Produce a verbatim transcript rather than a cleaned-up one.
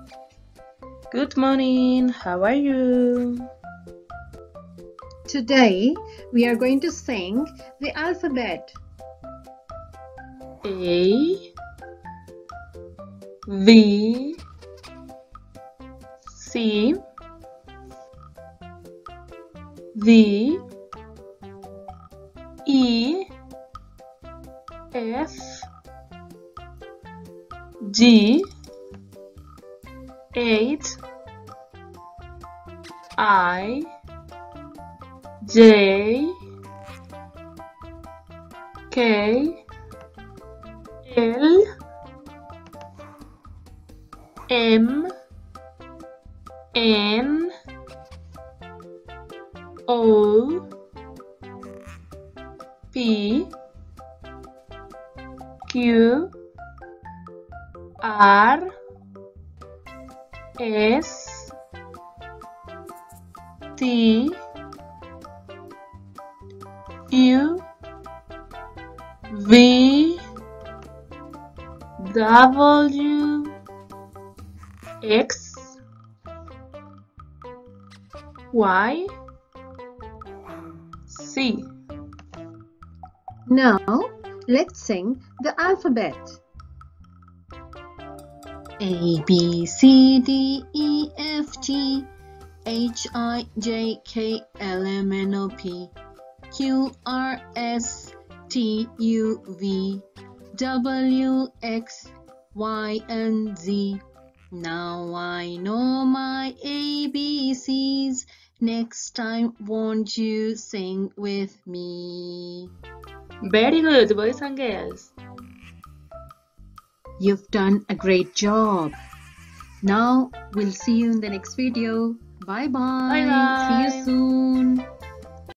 Good morning, how are you? Today we are going to sing the alphabet. A V C V E F G H I J K L M N O P Q R S T U V W X Y C. Now let's sing the alphabet. A, B, C, D, E, F, G, H, I, J, K, L, M, N, O, P, Q, R, S, T, U, V, W, X, Y, and Z. Now I know my A B Cs. Next time, won't you sing with me? Very good, boys and girls. You've done a great job. Now we'll see you in the next video. Bye bye. Bye bye. See